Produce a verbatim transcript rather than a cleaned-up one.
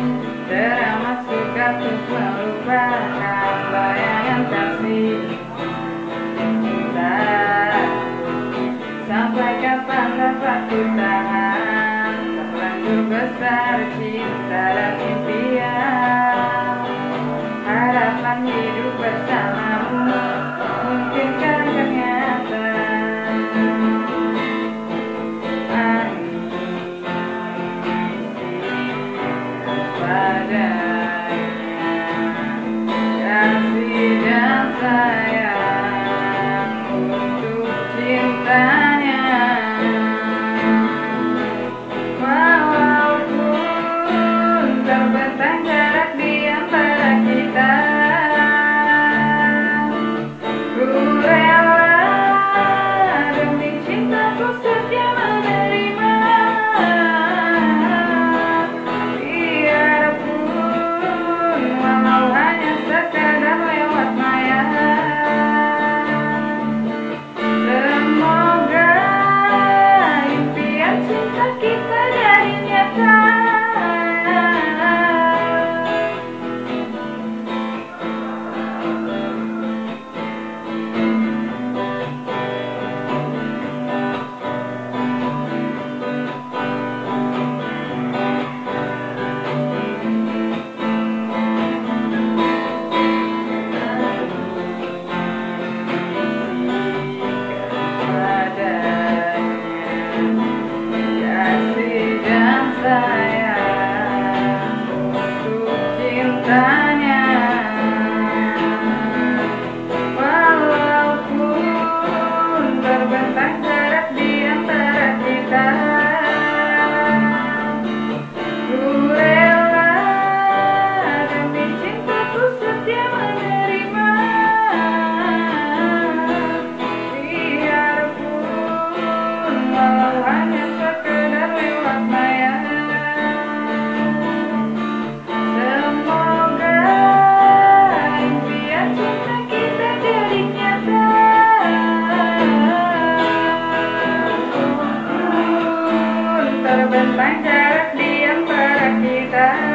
termasuk untuk melupakan bayangan kasih kita. Sampai kapan dapat ku tahan terlanjur besar cinta dan impian, harapan hidup bersamamu mungkinkah ternyata. Kasih dan sayang untuk cintanya, walaupun terbentang jarak di antara kita. Ku rela demi cintaku setia menerima, biarpun walau hanya sekadar lewat maya. Semoga impian cinta kita jadi nyata. Kasih dan sayang untuk cintanya, walaupun terbentang jarak di antara kita. Ku rela demi cintaku setia menerima, biarpun walau hanya sekedar lewat maya. Semoga impian cinta kita jadi nyata. Walaupun terbentang jarak di antara kita.